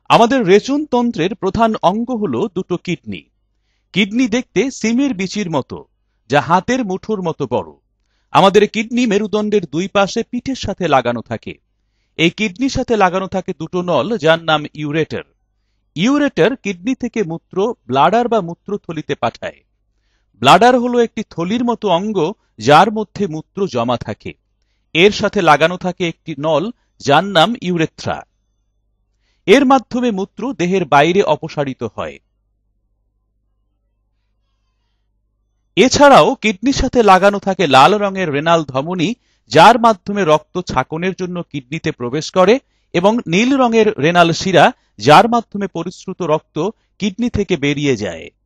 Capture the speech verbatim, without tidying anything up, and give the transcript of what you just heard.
আমাদের রেচনতন্ত্রের প্রধান অঙ্গ হলো দুটো কিডনি। কিডনি দেখতে সিমের বিচির মতো, যা হাতের মুঠোর মতো বড়। আমাদের কিডনি মেরুদণ্ডের দুই পাশে পিঠের সাথে লাগানো থাকে। এই কিডনির সাথে লাগানো থাকে দুটো নল, যার নাম ইউরেটার। ইউরেটার কিডনি থেকে মূত্র ব্লাডার বা মূত্রথলিতে পাঠায়। ব্লাডার হলো একটি থলির মতো অঙ্গ, যার মধ্যে মূত্র জমা থাকে। এর সাথে লাগানো থাকে একটি নল, যার নাম ইউরেথ্রা। এর মাধ্যমে মূত্র দেহের বাইরে অপসারিত হয়। এছাড়াও কিডনির সাথে লাগানো থাকে লাল রঙের রেনাল ধমনী, যার মাধ্যমে রক্ত ছাঁকনের জন্য কিডনিতে প্রবেশ করে, এবং নীল রঙের রেনাল শিরা, যার মাধ্যমে পরিশ্রুত রক্ত কিডনি থেকে বেরিয়ে যায়।